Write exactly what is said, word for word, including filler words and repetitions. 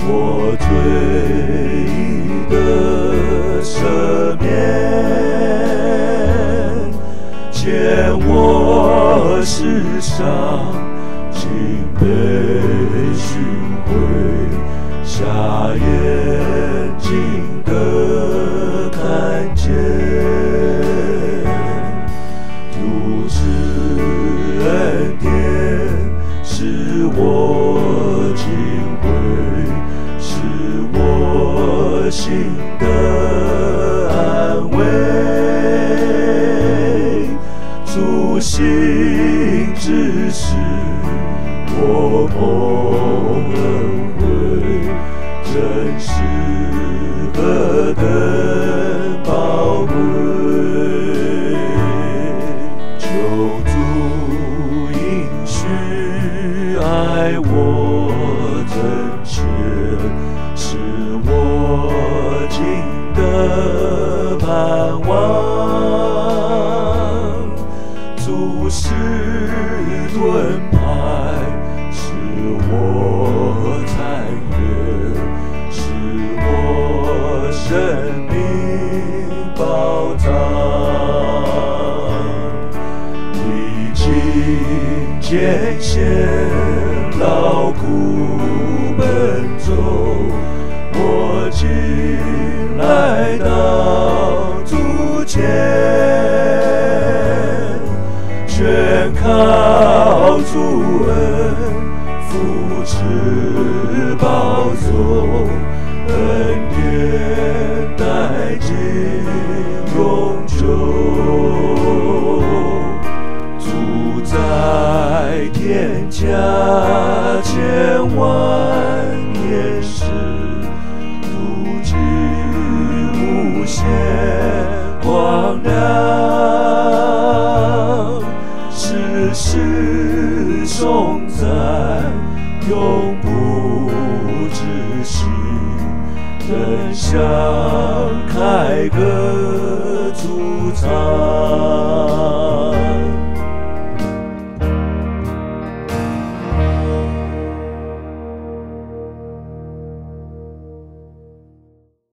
我罪的赦免，见我世上竟被寻回，瞎眼睛的看见，如此恩典使我敬畏，使我心的安慰。主心之时，我蒙恩惠，真是何等宝贵！求主应许爱我真切，使我经得盼望。主是盾牌，是我残垣，是我生命保障。历经艰险，劳苦奔走，我竟来到主前，全靠主恩扶持保守，恩典带进永久。主在天家千万。